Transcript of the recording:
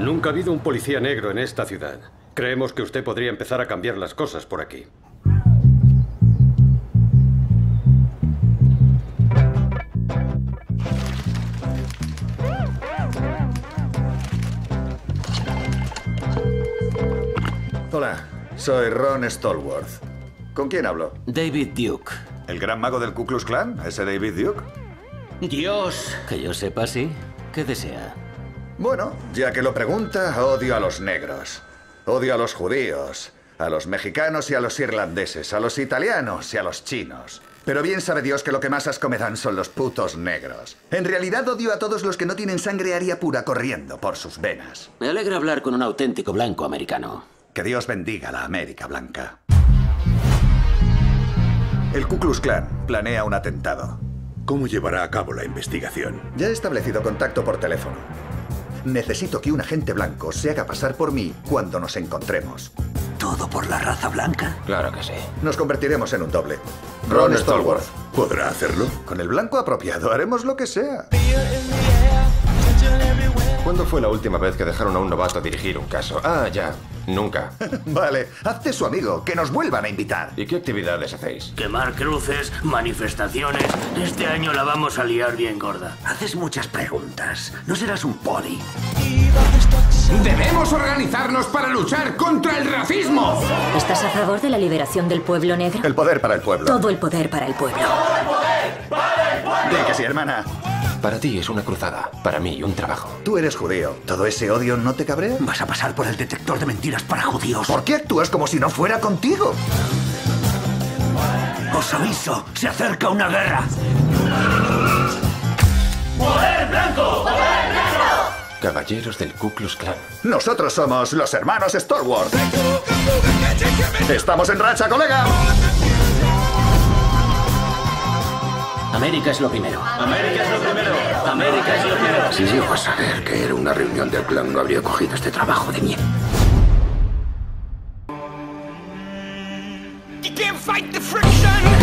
Nunca ha habido un policía negro en esta ciudad. Creemos que usted podría empezar a cambiar las cosas por aquí. Hola, soy Ron Stallworth. ¿Con quién hablo? David Duke. ¿El gran mago del Ku Klux Klan? ¿Ese David Duke? Dios. Que yo sepa, sí. ¿Qué desea? Bueno, ya que lo pregunta, odio a los negros. Odio a los judíos, a los mexicanos y a los irlandeses, a los italianos y a los chinos. Pero bien sabe Dios que lo que más asco me dan son los putos negros. En realidad odio a todos los que no tienen sangre aria pura corriendo por sus venas. Me alegra hablar con un auténtico blanco americano. Que Dios bendiga la América blanca. El Ku Klux Klan planea un atentado. ¿Cómo llevará a cabo la investigación? Ya he establecido contacto por teléfono. Necesito que un agente blanco se haga pasar por mí cuando nos encontremos. ¿Todo por la raza blanca? Claro que sí. Nos convertiremos en un doble. Ron Stallworth. ¿Podrá hacerlo? Con el blanco apropiado haremos lo que sea. ¿Cuándo fue la última vez que dejaron a un novato dirigir un caso? Ah, ya. Nunca. Vale, hazte su amigo, que nos vuelvan a invitar. ¿Y qué actividades hacéis? Quemar cruces, manifestaciones. Este año la vamos a liar bien gorda. Haces muchas preguntas. No serás un poli. ¡Debemos organizarnos para luchar contra el racismo! ¿Estás a favor de la liberación del pueblo negro? El poder para el pueblo. Todo el poder para el pueblo. Di que sí, hermana. Para ti es una cruzada, para mí un trabajo. Tú eres judío. ¿Todo ese odio no te cabrea? Vas a pasar por el detector de mentiras para judíos. ¿Por qué actúas como si no fuera contigo? Os aviso, se acerca una guerra. ¡Poder blanco! ¡Poder blanco! Caballeros del Ku Klux Klan. Nosotros somos los hermanos Stallworth. ¡Estamos en racha, colega! América es lo primero. América es lo primero. América es lo primero. Si llego a saber que era una reunión del clan, no habría cogido este trabajo de mierda. You can't fight the friction.